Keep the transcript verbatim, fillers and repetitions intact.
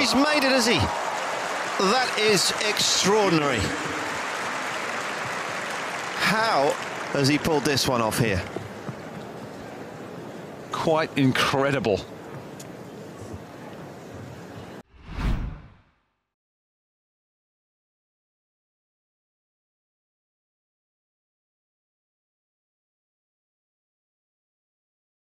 he's made it, has he? That is extraordinary. How has he pulled this one off here? Quite incredible.